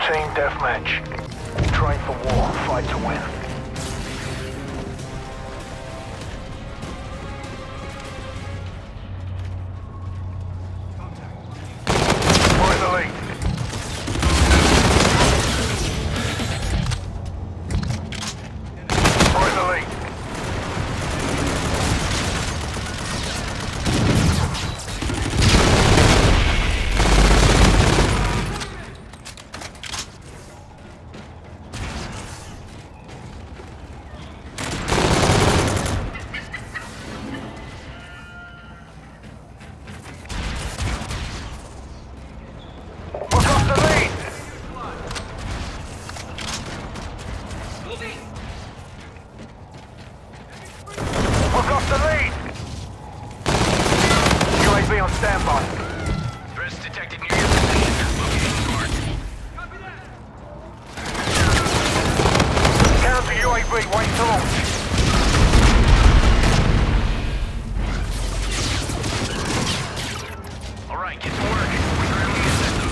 Team Deathmatch. Train for war, fight to win. We're in the lead. We're in the lead. We've got the lead! UAV on standby. Threats detected near your position. Locating guard. Copy that! Counter UAV, wait to launch. Alright, get to work. We're surrounding the system.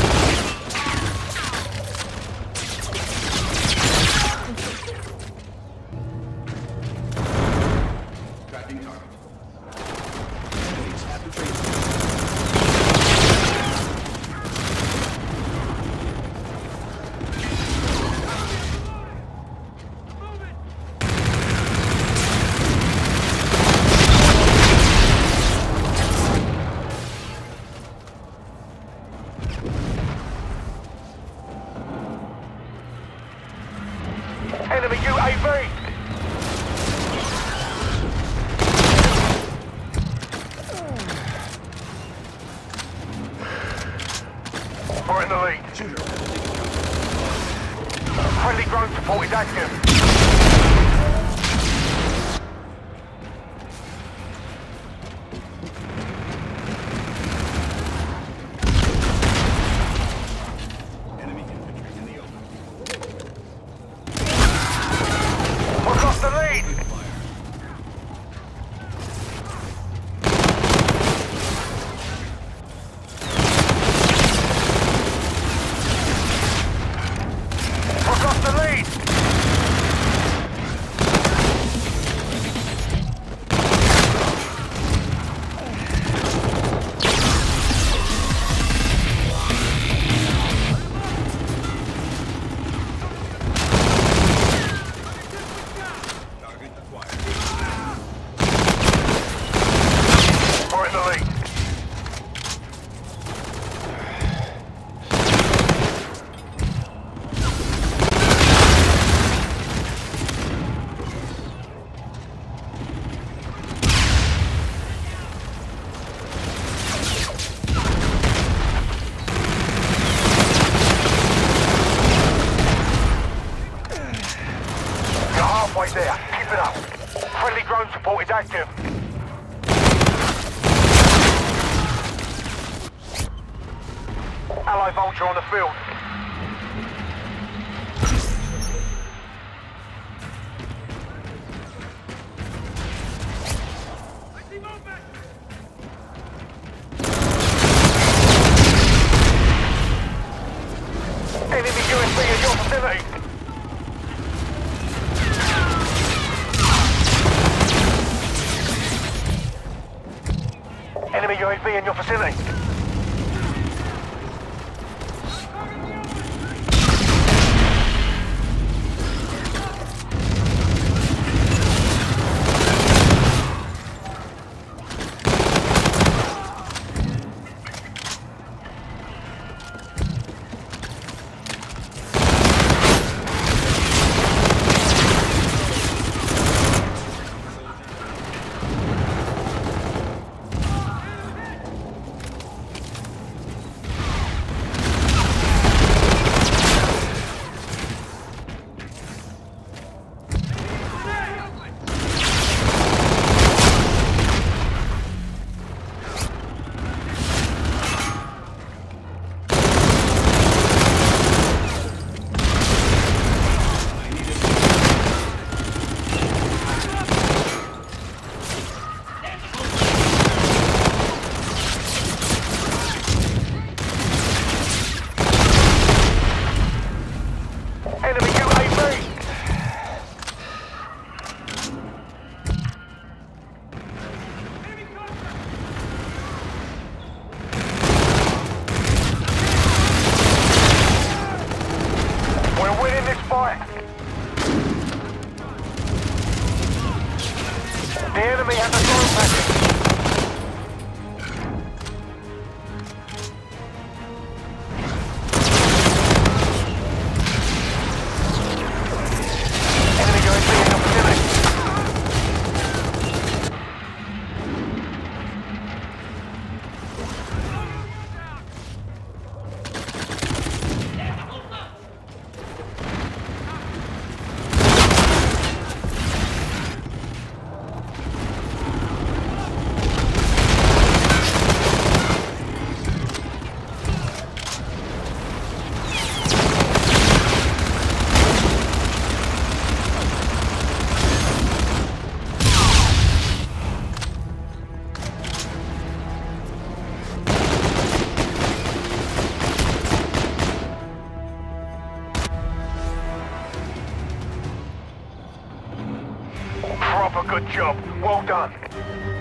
Tracking target. Enemies have the trace. Enemy UAV! We're in the lead. Shooter. Friendly drone support is active. Enemy infantry in the open. We've got the lead! We've got the lead! Target acquired. We're in the lead. You're halfway there. Keep it up. Friendly drone support is active. Ally Vulture on the field. Enemy USV in your vicinity. Enemy UAV in your vicinity. Good job. Well done.